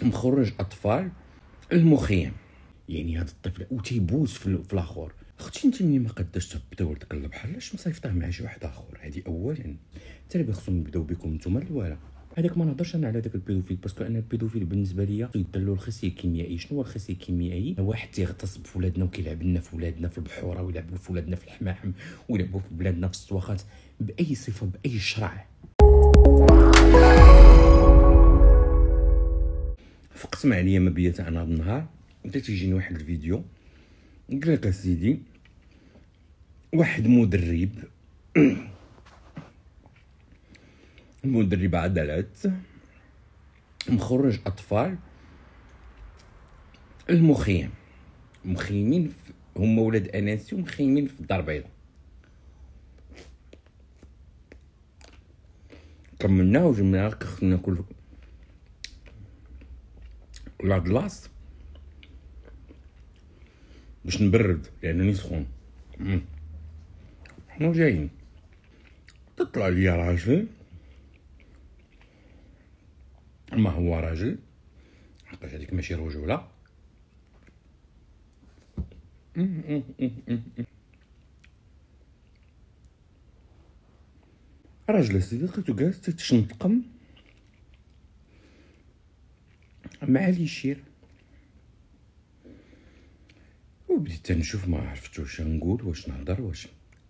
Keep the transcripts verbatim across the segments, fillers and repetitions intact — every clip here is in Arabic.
مخرج اطفال المخيم. يعني هذا الطفل وتيبوز في الاخر. اختي انت ملي ما قداش تهبطي ولدك للبحر علاش مصيفطيه مع شي واحد اخر؟ هذه اولا. حتى اللي خصهم يبداو بكم نتوما الاولى. هذاك ما نهضرش انا على داك البيدوفيل، باسكو انا البيدوفيل بالنسبه ليا يدير له الخصي الكيميائي. شنو هو الخصي الكيميائي؟ واحد تيغتصب في ولادنا وكيلعب لنا في ولادنا في البحوره، ويلعبوا في ولادنا في الحماحم، ويلعبوا في بلادنا في السواخات باي صفه باي شرع. فقت ما عليا ما بيات انا هذا النهار، بدا تيجيني واحد الفيديو قال لك اسيدي واحد مدرب مدرب عضلات مخرج اطفال المخيم. مخيمين هما ولاد اناسي ومخيمين في الدار البيضاء. كملنا وجبنا خصنا ناكل لاكلاص باش نبرد لانني سخون. حنا جايين تطلع ليا راجل، ما هو راجل حقاش هذيك ماشي رجوله. راجل سيدي لقيتو جالس تيتشنطقم مع لي شير، وبديت تنشوف ما عرفتش واش نقول، واش نهضر، واش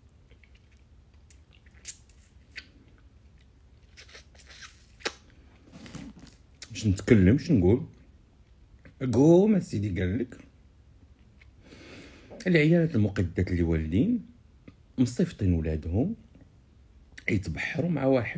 باش نتكلم، باش نقول. قوم سيدي قال لك العيالات المقدات اللي والدين مصيفطين ولادهم يتبحروا مع واحد.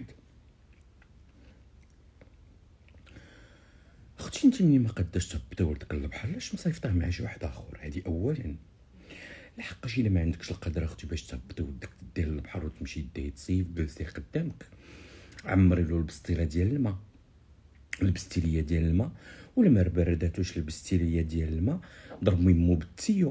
اختي انت ملي ما قداش تهبطي ولدك للبحر علاش مصيفطيه مع شي واحد اخر؟ هذه اولا. لحقاش الا ما عندكش القدره اختي باش تهبطي ولدك دير للبحر وتمشي ديه تصيف، جلسيه قدامك، عمري له البسطيله ديال الماء، لبستي ليا ديال الماء، ولا ما برداتوش لبستي ليا ديال الماء، ضرب ميمو بالتيو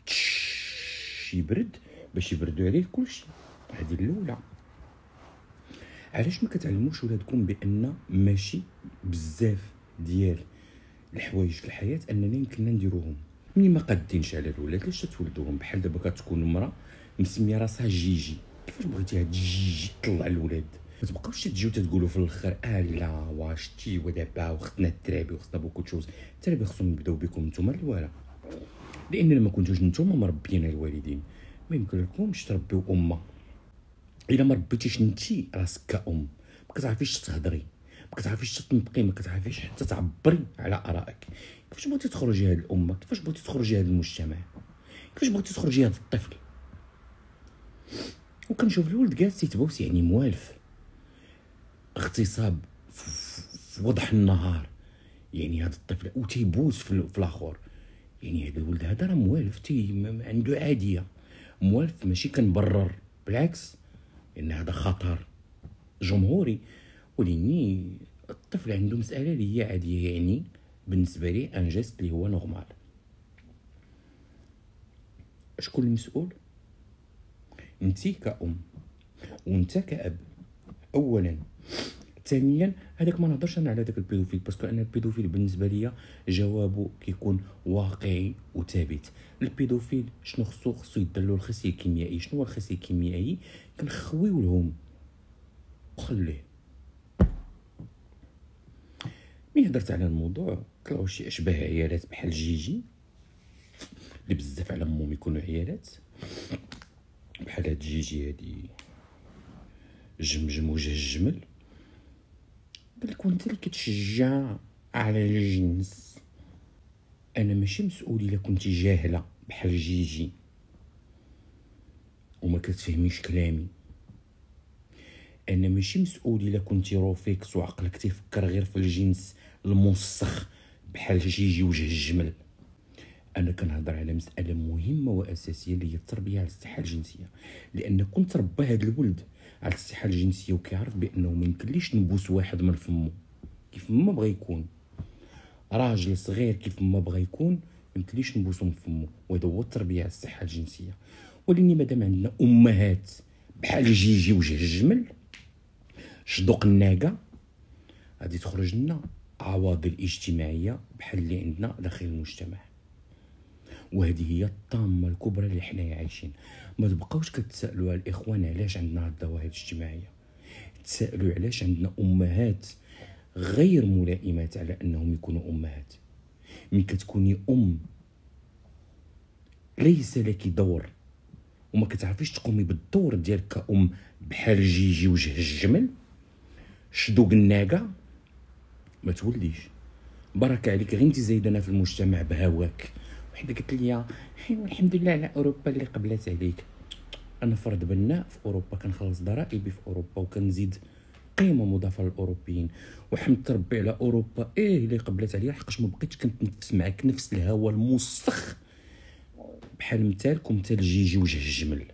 يبرد باش يبردوا عليه كلشي. هذه الاولى. علاش ما كتعلموش ولادكم بان ماشي بزاف ديال الحوايج في الحياه اننا يمكننا نديروهم؟ ملي ما قادينش على الولاد علاش تولدوهم؟ بحال دابا كتكون امراه مسميه راسها جيجي، كيفاش بغيتي هاد جيجي تطلع الولاد؟ ما تبقاوش تجيو تقولوا في الاخر اه لا واش تي ودابا وخصنا الدرابي وخصنا بوكو تشوز. الدرابي خصهم يبداو بكم نتوما الاولى، لان لما كنتوش نتوما مربيين الوالدين ما يمكن لكمش تربيو امه. الا ما ربيتيش نتي راسك كأم ما كتعرفيش تهضري، ما كتعرفيش تنطقي، ما كتعرفيش حتى تعبري على ارائك. كيفاش بغيتي تخرجي هاد الامه؟ كيفاش بغيتي تخرجي هاد المجتمع؟ كيفاش بغيتي تخرجي هاد الطفل؟ وكنشوف الولد جالس يتبوس يعني موالف اغتصاب في وضح النهار. يعني هذا الطفل وتيبوس في الاخر. يعني هذا الولد هذا راه موالف، تي عنده عاديه موالف، ماشي كنبرر، بالعكس لان هذا خطر جمهوري. ولاني الطفل عنده مساله اللي هي عاديه، يعني بالنسبه لي ان جيست اللي هو نورمال. شكون المسؤول؟ انتي كأم وانت كأب اولا. ثانيا هذاك ما نهضرش انا على داك البيدوفيل، باسكو انا البيدوفيل بالنسبه ليا جوابه كيكون واقعي وثابت. البيدوفيل شنو خصو؟ خصو يدير له الخصي الكيميائي. شنو هو الخصي الكيميائي؟ كنخويو لهم وخليه. ملي هضرت على الموضوع طلعوا شي اشباه عيالات بحال جيجي اللي بزاف على امهم يكونوا عيالات بحال هاد جيجي هادي جمجم وجه الجمل. قالك وانت اللي كتشجع على الجنس. انا ماشي مسؤول الا كنتي جاهله بحال جيجي وما كتفهميش كلامي. انا ماشي مسؤول الا كنتي روفيكس وعقلك تيفكر غير في الجنس الموسخ بحال جيجي وجه الجمل. انا كنهضر على مساله مهمه واساسيه اللي هي التربيه على الصحه الجنسيه، لان كنت ربى هذا الولد على الصحه الجنسيه وكيعرف بانه ما يمكنليش نبوس واحد من فمه كيف ما بغى يكون، راجل صغير كيف ما بغى يكون ما يمكنليش نبوسو من فمه، وهذا هو التربيه على الصحه الجنسيه. ولاني مادام عندنا امهات بحال جيجي وجه الجمل شدوق الناقه غادي تخرج لنا عواضل اجتماعيه بحال اللي عندنا داخل المجتمع. وهذه هي الطامه الكبرى اللي حنايا عايشين. ما تبقاوش كتسالوا الاخوان علاش عندنا هاد الظواهر الاجتماعيه، تسالوا علاش عندنا امهات غير ملائمات على انهم يكونوا امهات. ملي كتكوني ام ليس لك دور وما كتعرفيش تقومي بالدور ديالك كأم بحال جيجي وجه الجمل شدوق الناقه، ما توليش. بركه عليك غير انت زايدنا في المجتمع بهواك. وحده قالت لي الحمد لله على اوروبا اللي قبلت عليك. انا فرد بناء في اوروبا، كنخلص ضرائبي في اوروبا وكنزيد قيمه مضافه للاوروبيين، وحمدت ربي على اوروبا ايه اللي قبلت عليا، حقاش ما بقيتش كنتنفس معاك نفس الهوا الموسخ بحال مثالكم مثال جيجي وجه الجمل.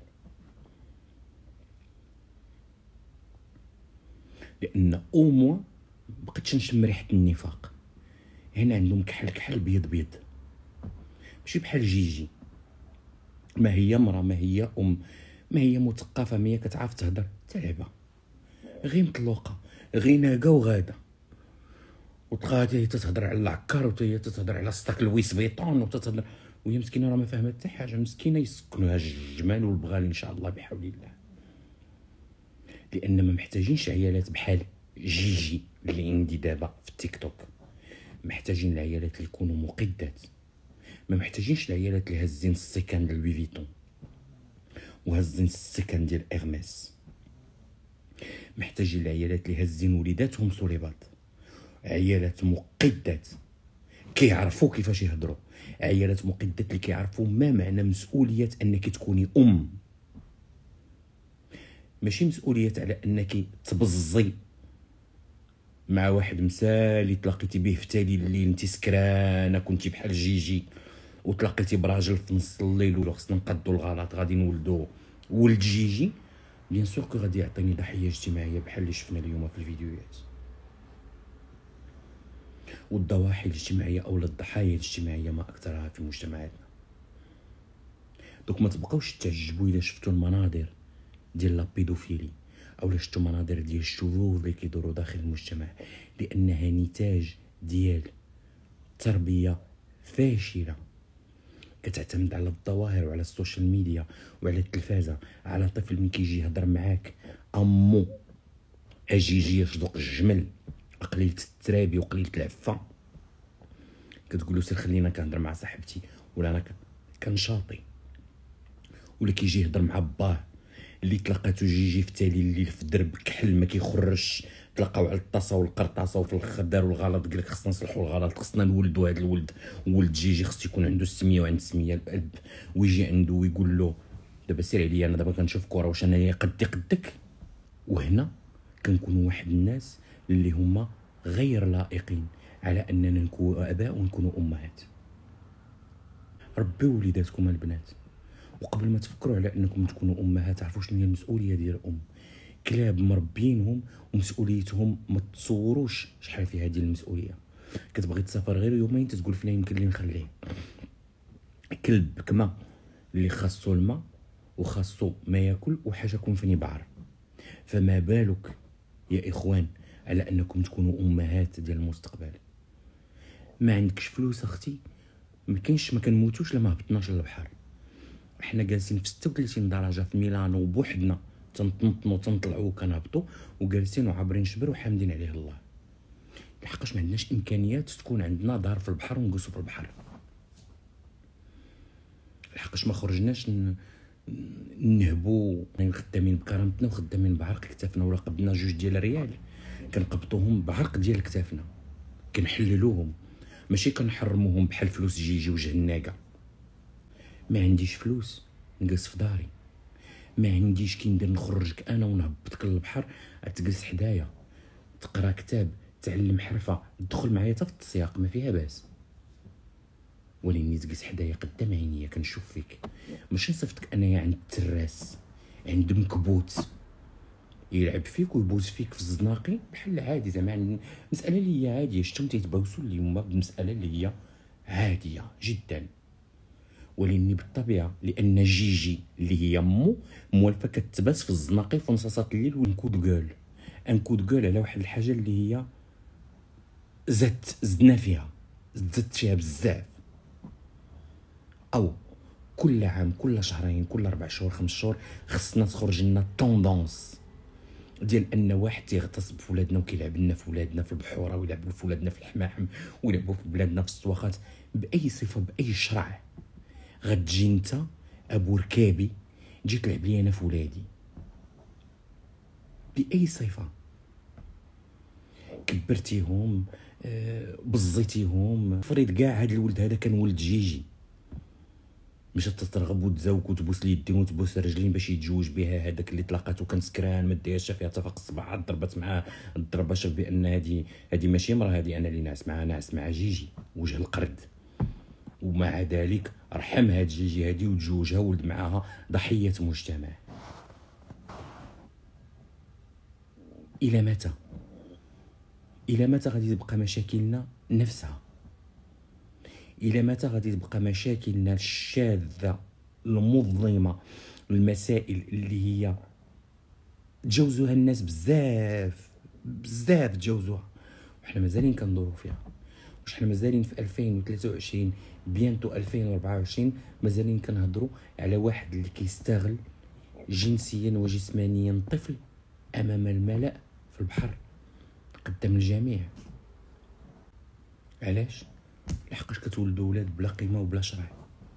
لان او موا بقيتش نشم ريحه النفاق. هنا عندهم كحل كحل بيض بيض، ماشي بحال جيجي. ما هي مرا، ما هي ام، ما هي مثقفه، ما هي كتعرف تهضر تلعبه، غير مطلوقه، غير ناقه وغاده. وتلقاها هي تتهضر على العكار وهي تتهضر على ستاك لويس فيطون وتتهضر وهي مسكينه راه ما فاهمه حتى حاجه. مسكينه يسكنوها الجمال والبغال ان شاء الله بحول الله. لان ما محتاجينش عيالات بحال جيجي اللي عندي دابا في التيك توك. محتاجين العيالات اللي يكونوا مقدات. ما محتاجينش العيالات اللي هازين السكان ديال لوي فيتون وهازين السكان ديال ارميس. محتاجين العيالات اللي هازين وليداتهم صوليبات. عيالات مقدات كيعرفوا كيفاش يهضروا. عيالات مقدات اللي كيعرفوا ما معنى مسؤوليه انك تكوني ام. ماشي مسؤوليه على انك تبزي مع واحد مسالي تلاقيتي به في تالي الليل، انت سكرانه كنتي بحال جيجي وتلاقيتي براجل في نص الليل ولا خصنا نقادو الغلط غادي نولدو ولد جيجي، بيان سور كو غادي يعطيني ضحيه اجتماعيه بحال اللي شفنا اليوم في الفيديوهات. والضواحي الاجتماعيه او الضحايا الاجتماعيه ما اكثرها في مجتمعاتنا. دوك ما تبقاوش تعجبوا الا شفتوا المناظر ديال لابيدوفيلي او شفتوا مناظر ديال الشذوذ اللي كيدوروا داخل المجتمع، لانها نتاج ديال تربيه فاشله كتعتمد على الظواهر وعلى السوشيال ميديا وعلى التلفازه. على طفل من كيجي يهضر معاك امو اجيجي يصدق الجمل قليله الترابي وقليله العفه، كتقول له سير خلينا كنهضر مع صاحبتي ولا انا كنشاطي. ولا كيجي يهضر مع باه اللي تلقاتو جيجي في تالي الليل في درب كحل ما كيخرجش، تلقاو على الطاسه والقرطاسه وفي الاخر داروا الغلط. قال لك خصنا نصلحوا الغلط، خصنا نولدوا هذا الولد. ولد جيجي خصو يكون عنده السميه وعند السميه الاب. ويجي عنده ويقول له دابا سير عليا انا دابا كنشوف كره واش انايا قدي قدك. وهنا كنكونوا واحد الناس اللي هما غير لائقين على اننا نكونوا اباء ونكونوا امهات. ربيو وليداتكم البنات، وقبل ما تفكروا على انكم تكونوا امهات عرفوا شنو هي المسؤوليه ديال الام. كلاب مربينهم ومسؤوليتهم ما تصوروش شحال فيها ديال المسؤوليه. كتبغي تسافر غير يومين تتقول فينا يمكن لي نخليه. كلب بكمه اللي خاصو الماء وخاصو ما ياكل وحاجه كون فيني بعر، فما بالك يا اخوان على انكم تكونوا امهات ديال المستقبل. ما عندكش فلوس اختي ما كاينش، ما كنموتوش لما هبطناش للبحر. حنا جالسين في ستة وثلاثين درجه في ميلانو بوحدنا تنطنطنوا تنطلعوا وكنهبطوا وجالسين وعابرين شبر وحامدين عليه الله. لحقاش ما عندناش امكانيات تكون عندنا دار في البحر ونجلسوا في البحر. لحقاش ما خرجناش نهبوا خدامين بكرامتنا وخدامين بعرق كتافنا، ولا قبضنا جوج ديال الريال كنقبطوهم بعرق ديال كتافنا كنحللوهم، ماشي كنحرموهم بحال فلوس جيجي وجه الناقه. ما عنديش فلوس نجلس في داري، ما عنديش كي ندير نخرجك انا ونهبطك للبحر تجلس حدايا تقرا كتاب تعلم حرفه تدخل معايا حتى في السياق ما فيها باس، ولكن تجلس حدايا قدام عينيا كنشوف فيك. ماشي نصيفطك انايا عند التراس عند مكبوت يلعب فيك ويبوز فيك في الزناقي بحال عادي. زعما مساله اللي هي عاديه، شفتهم تيتباوسوا اليوم بمساله اللي هي عاديه جدا. ولكن بالطبيعه لان جيجي اللي هي مو موالفه كتباس في الزناقي في نصاصات الليل ونكود كول انكود كول على واحد الحاجه اللي هي زدت زدنا فيها زدت فيها بزاف، او كل عام كل شهرين كل اربع شهور خمس شهور خصنا تخرج لنا طوندونس ديال ان واحد تيغتصب في ولادنا وكيلعب لنا في ولادنا في البحوره ويلعبوا في ولادنا في الحماحم ويلعبوا في بلادنا في السواخات باي صفه باي شرع. غتجي انت ابو ركابي تجي تلعب لي انا في ولادي باي صفه؟ كبرتيهم آه بزيتيهم. فريد كاع هاد الولد هذا كان ولد جيجي، مش تترغب وتزوق وتبوس اليدين وتبوس الرجلين باش يتزوج بها. هذاك اللي تلاقاتو كان سكران ما دايرش فيها تفاق الصباح، ضربت معاه الضربه شاف بان هذه هذه ماشي مرا، هذه انا اللي ناعس معاها ناعس مع جيجي وجه القرد. ومع ذلك رحم هاد جيجي هذه وتزوجها ولد معاها ضحيه مجتمع. الى متى؟ الى متى غادي تبقى مشاكلنا نفسها؟ الى متى غادي تبقى مشاكلنا الشاذه المظلمه، المسائل اللي هي تجاوزوها الناس بزاف بزاف تجاوزوها وحنا مازالين كندورو فيها؟ واش حنا مازالين في ألفين وثلاثة وعشرين بيانتو ألفين وأربعة وعشرين مازالين كنهضروا على واحد اللي كيستغل جنسيا وجسمانيا طفل امام الملأ في البحر قدام الجميع؟ علاش؟ لحقاش كتولدوا ولاد بلا قيمه وبلا شرع،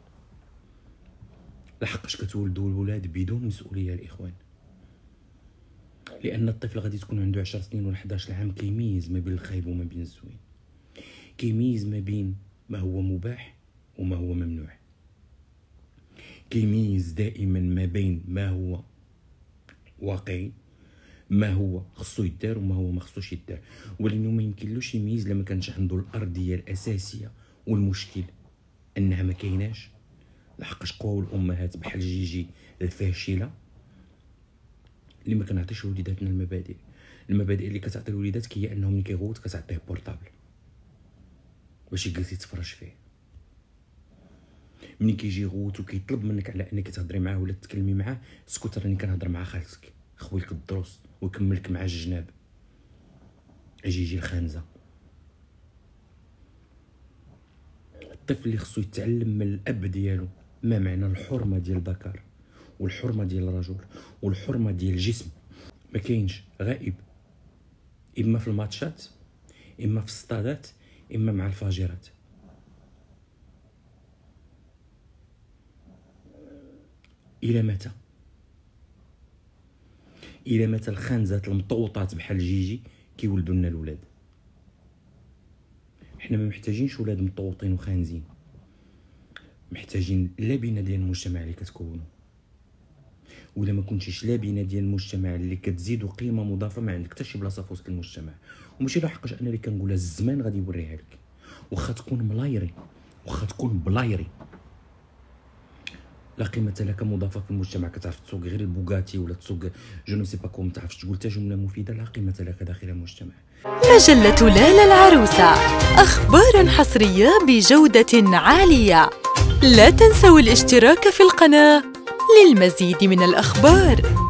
لحقاش كتولدوا الولاد بدون مسؤوليه الاخوان. لان الطفل غادي تكون عنده عشر سنين ولا حداش عام كيميز ما بين الخايب وما بين الزوين، كيميز ما بين ما هو مباح وما هو ممنوع، كيميز دائما ما بين ما هو واقعي ما هو خصو يدار وما هو ما خصوش يدار. ولانه ما يمكنلوش يميز لما كانش عنده الارضيه الاساسيه. والمشكل انها ما كايناش، لحقاش قواو الامهات بحال جيجي الفاشله اللي ما كنعطيش وليداتنا المبادئ. المبادئ اللي كتعطي الوليدات هي انهم ملي كيغوت كتعطيه بورطابل باش يجلس يتفرج فيه. ملي كيجي يغوت وكيطلب منك على انك تهضري معاه ولا تتكلمي معاه، اسكت راني كنهضر مع خالتك خويلك الدروس ويكملك مع الجناب. اجي يجي الخانزه. الطفل اللي خصو يتعلم من الاب ديالو ما معنى الحرمه ديال الذكر والحرمه ديال الرجل والحرمه ديال الجسم. ما كاينش، غائب، اما في الماتشات اما في الصطادات اما مع الفاجرات. الى متى؟ الى متى الخنزات المطوطات بحال جيجي كيولدوا لنا الولاد؟ حنا ما محتاجينش ولاد مطوطين وخانزين، محتاجين لبنه ديال المجتمع اللي كتكونوا. ولا ما كنتيش لبنه ديال المجتمع اللي كتزيدوا قيمه مضافه ما عندك حتى شي بلاصه في وسط المجتمع. وماشي لحقاش انا اللي كنقولها، الزمان غادي يوريها لك. واخا تكون ملايري واخا تكون بلايري، لا قيمه لك مضافه في المجتمع. كتعرف تسوق غير البوغاتي ولا تسوق جو نو سي با كوم، تعرف تقول حتى جمله مفيده، لا قيمه لك داخل المجتمع. مجلة لالا العروسة، أخبار حصرية بجودة عالية. لا تنسوا الاشتراك في القناة للمزيد من الأخبار.